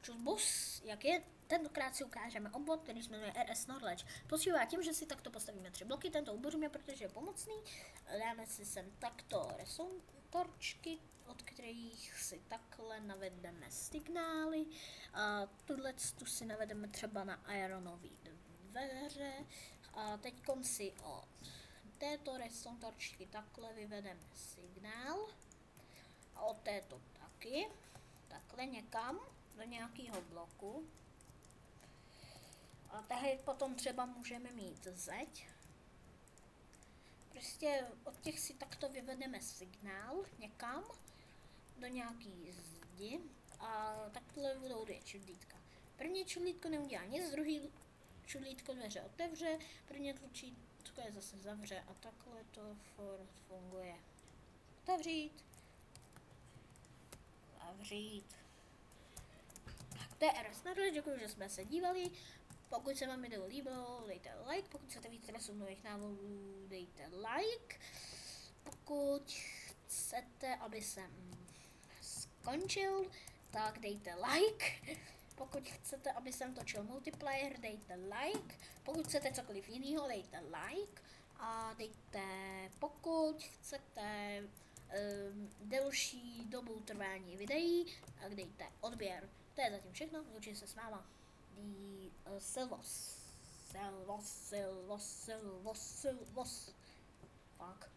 Čusbus, jak je? Tentokrát si ukážeme obvod, který se jmenuje RS Norleč. Posílá tím, že si takto postavíme 3 bloky, tento uboříme, protože je pomocný. Dáme si sem takto resontorčky, od kterých si takhle navedeme signály. A tuhle tu si navedeme třeba na ironové dveře. A teď si od této resontorčky takhle vyvedeme signál. A od této taky. Takhle někam do nějakého bloku. A tady potom třeba můžeme mít zeď. Prostě od těch si takto vyvedeme signál někam do nějaký zdi a takhle budou 2 čudlítka. První čudlítko neudělá nic, druhý čudlítko dveře otevře, první tlačítko je zase zavře a takhle to funguje. Otevřít. Zavřít. Tak to je RS Norleč, děkuji, že jsme se dívali. Pokud se vám video líbilo, dejte like, pokud chcete víc nových návodů, dejte like. Pokud chcete, aby jsem skončil, tak dejte like. Pokud chcete, aby jsem točil multiplayer, dejte like. Pokud chcete cokoliv jiného, dejte like. A dejte, pokud chcete delší dobu trvání videí, tak dejte odběr. To je zatím všechno, loučím se s váma. Silvos. Fuck.